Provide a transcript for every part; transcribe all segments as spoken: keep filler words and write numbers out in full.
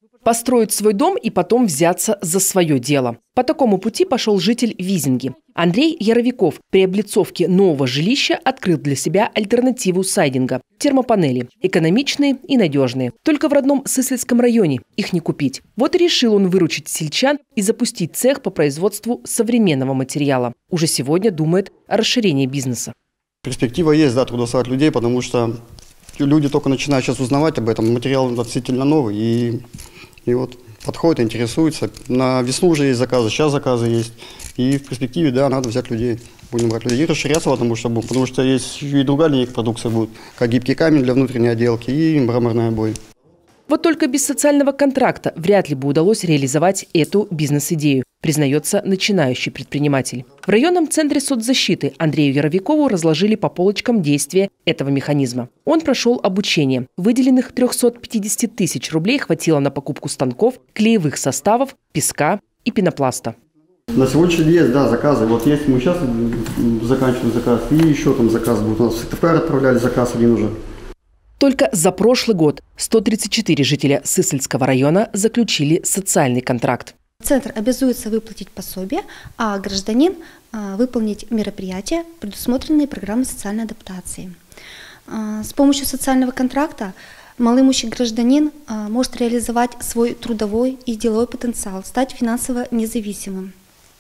Построить свой дом и потом взяться за свое дело. По такому пути пошел житель Визинги. Андрей Яровиков при облицовке нового жилища открыл для себя альтернативу сайдинга – термопанели. Экономичные и надежные. Только в родном Сыслицком районе их не купить. Вот и решил он выручить сельчан и запустить цех по производству современного материала. Уже сегодня думает о расширении бизнеса. Перспектива есть, да, трудоустраивать людей, потому что люди только начинают сейчас узнавать об этом. Материал относительно новый и... И вот подходят, интересуются. На весну уже есть заказы, сейчас заказы есть. И в перспективе, да, надо взять людей. Будем брать людей и расширяться, потому что, потому что есть и другая линейка продукции будет, как гибкий камень для внутренней отделки и мраморные обои. Вот только без социального контракта вряд ли бы удалось реализовать эту бизнес-идею, признается начинающий предприниматель. В районном центре соцзащиты Андрею Яровикову разложили по полочкам действия этого механизма. Он прошел обучение. Выделенных трёхсот пятидесяти тысяч рублей хватило на покупку станков, клеевых составов, песка и пенопласта. На сегодняшний день есть, да, заказы. Вот есть, мы сейчас заканчиваем заказ, и еще там заказ будет. У нас в Сыктывкар отправляли заказ один уже. Только за прошлый год сто тридцать четыре жителя Сысольского района заключили социальный контракт. Центр обязуется выплатить пособие, а гражданин а, выполнить мероприятия, предусмотренные программой социальной адаптации. А, с помощью социального контракта малоимущий гражданин а, может реализовать свой трудовой и деловой потенциал, стать финансово независимым.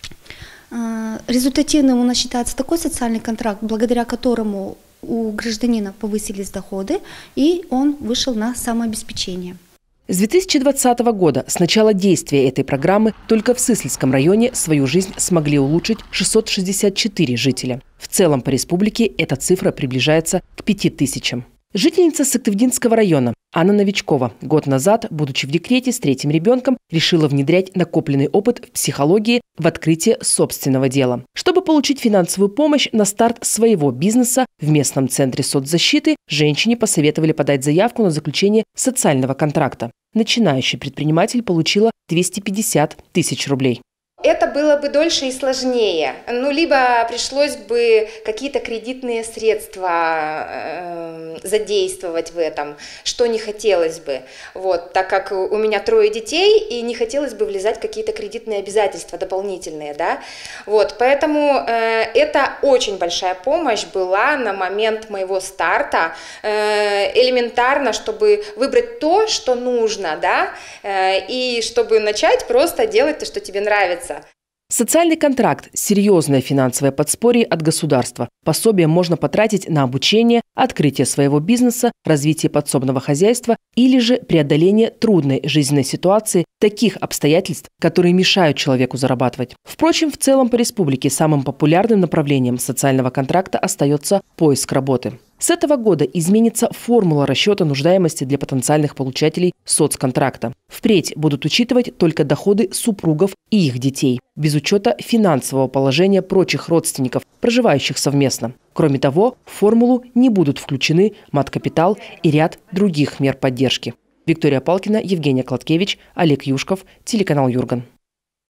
А, результативным у нас считается такой социальный контракт, благодаря которому у гражданина повысились доходы, и он вышел на самообеспечение. С две тысячи двадцатого года, с начала действия этой программы, только в Сыслицком районе свою жизнь смогли улучшить шестьсот шестьдесят четыре жителя. В целом по республике эта цифра приближается к пяти тысячам. Жительница Сыктывдинского района Анна Новичкова год назад, будучи в декрете с третьим ребенком, решила внедрять накопленный опыт в психологии в открытие собственного дела. Чтобы получить финансовую помощь на старт своего бизнеса, в местном центре соцзащиты женщине посоветовали подать заявку на заключение социального контракта. Начинающий предприниматель получила двести пятьдесят тысяч рублей. Это было бы дольше и сложнее. Ну, либо пришлось бы какие-то кредитные средства э, задействовать в этом, что не хотелось бы. Вот, так как у меня трое детей, и не хотелось бы влезать в какие-то кредитные обязательства дополнительные, да. Вот, поэтому э, это очень большая помощь была на момент моего старта. Э, элементарно, чтобы выбрать то, что нужно, да, э, и чтобы начать просто делать то, что тебе нравится. Социальный контракт – серьезное финансовое подспорье от государства. Пособие можно потратить на обучение, открытие своего бизнеса, развитие подсобного хозяйства или же преодоление трудной жизненной ситуации, таких обстоятельств, которые мешают человеку зарабатывать. Впрочем, в целом по республике самым популярным направлением социального контракта остается поиск работы. С этого года изменится формула расчета нуждаемости для потенциальных получателей соцконтракта. Впредь будут учитывать только доходы супругов и их детей, без учета финансового положения прочих родственников, проживающих совместно. Кроме того, в формулу не будут включены мат-капитал и ряд других мер поддержки. Виктория Палкина, Евгения Кладкевич, Олег Юшков, телеканал Юрган.